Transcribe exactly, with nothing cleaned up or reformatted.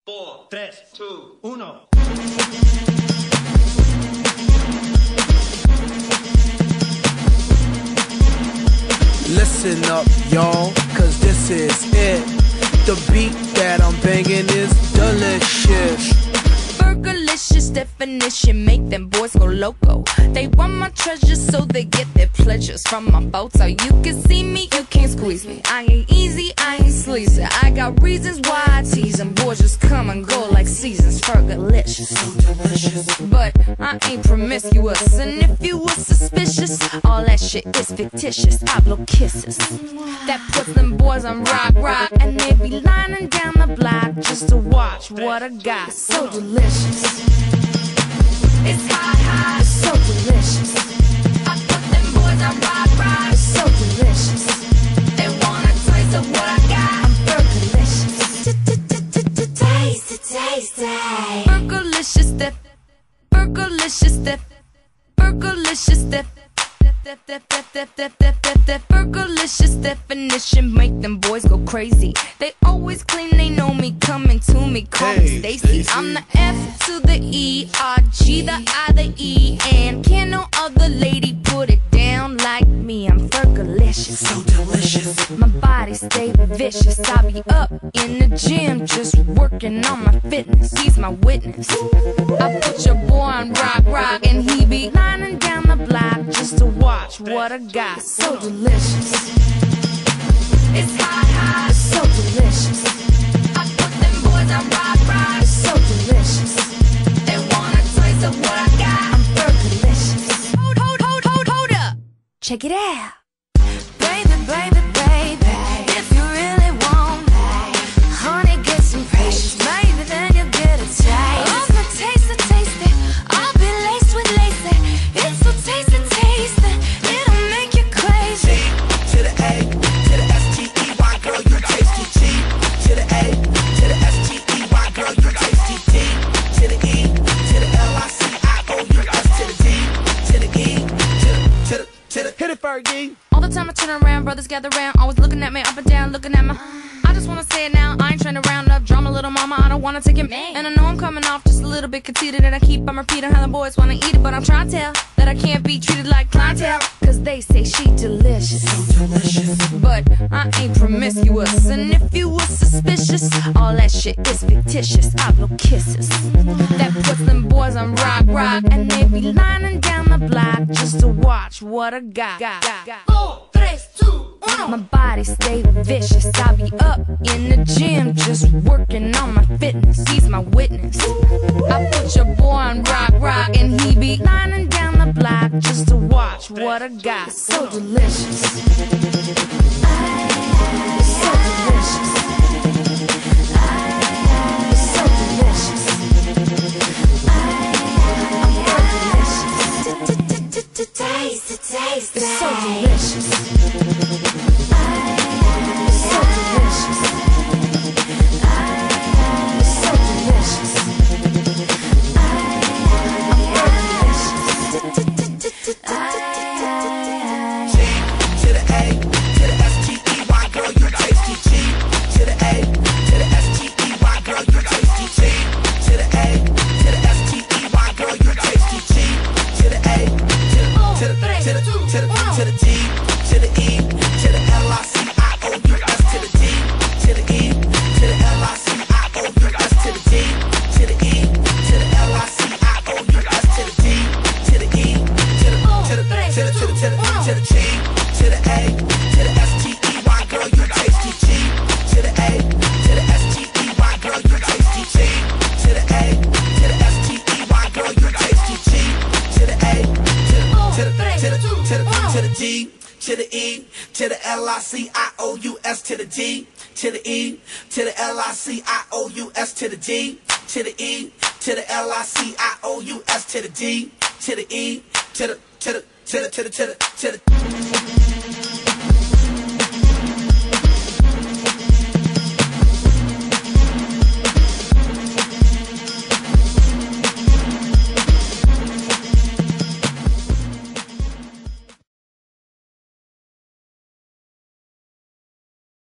four, tres, two, uno. Listen up, y'all, cause this is it. The beat that I'm banging is delicious. Burgerlicious definition, make them boys go loco. They want my treasures so they get their pleasures from my photo. You can see me, you can't squeeze me. I ain't easy, I ain't sleazy. I got reasons why I tease them. Boys just come and go like seasons. Burgerlicious, so delicious. But I ain't promiscuous, and if you were suspicious, all that shit is fictitious. I blow kisses that puts them boys on rock, rock, and they be lining down the block just to watch what I got. So delicious. It's hot, hot, it's so delicious. I put them boys on rock, rock, it's so delicious. They want a taste of what I got. I'm burgerlicious. Taste, taste, taste. Burgerlicious, def, burgerlicious, def, burgerlicious, def. Burgerlicious definition, make them boys go crazy. They always claim they know me, coming to me, call Hey, me Stacy. Stacy. I'm the F to the E, R, G, the I, the E, and can no other lady put it down like me. I'm Burgerlicious, so delicious. My body stay vicious. I be up in the gym, just working on my fitness. He's my witness. I put your boy on rock, rock, and he be lining down the block just to watch what I got. So delicious. It's hot, hot, it's so delicious. I put them boys on rock, rock, it's so delicious. They want a taste of what I got. I'm Burgerlicious. Hold, hold, hold, hold, hold up. Check it out. Baby, baby, baby, if you really want, honey, get some precious. Maybe then you'll get a taste. Oh, my taste, a taste it. I'll be laced with lacy. It's so tasty, tasty. It'll make you crazy. To the A, to the S T E Y, girl, you tasty. G to the A, to the S T E Y, girl, you tasty. D to the E, to the L I C I O U S to the D, to the E, to the, to the, to the, hit it, Fergie. All the time I turn around, brothers gather round, always looking at me up and down, looking at my. I just wanna say it now, I ain't trying to round up drama, little mama, I don't wanna take it. And I know I'm coming off just a little bit conceited, and I keep on repeating how the boys wanna eat it, but I'm trying to tell that I can't be treated like clientele, cause they say she delicious. So delicious. But I ain't promiscuous, and if you were suspicious, all that shit is fictitious. I blow kisses that puts them boys on rock, rock, and they be lining down the block just to watch what I got. got, got, got. Four, tres, two, uno. My body stay vicious. I be up in the gym, just working on my fitness. He's my witness. I put your boy on rock, rock, and he be lining down the block just to watch what I got. So delicious. It's so delicious. It's so delicious. I'm Burgerlicious. Taste it, taste it. It's so delicious. It's so delicious. It's so delicious. I'm Burgerlicious. G to the A, to the S T E Y, girl, you tasty. G to the A, to the S T E Y, girl, you tasty. G to the A, to the S T E Y, girl, you tasty. G to the A, to the, to the, to the, to the, to the D, to the E, to the L I C I O U S to the D, to the E, to the L I C I O U S to the D, to the E, to the L I C I O U S to the D, to the E, to the, to the, to the, to the, to the, to the G, to the A, to the S T E Y, girl, you tasty. G to the A, to the S T E Y, girl, you tasty. G to the A, to the S T E Y, girl, you tasty. G to the A, to the, to the, to the, to the, to the D, to the E, to the L I C I O U S to the D, to the E, to the L I C I O U S to the D, to the E, to the L I C I O U S to the D, to the E, to the, to the, to the, to the, to the, to the.